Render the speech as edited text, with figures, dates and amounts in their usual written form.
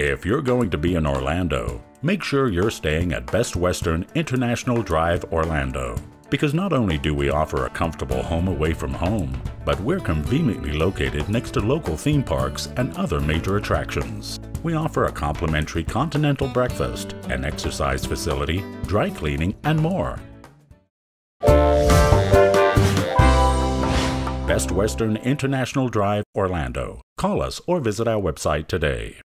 If you're going to be in Orlando, make sure you're staying at Best Western International Drive Orlando. Because not only do we offer a comfortable home away from home, but we're conveniently located next to local theme parks and other major attractions. We offer a complimentary continental breakfast, an exercise facility, dry cleaning, and more. Best Western International Drive Orlando. Call us or visit our website today.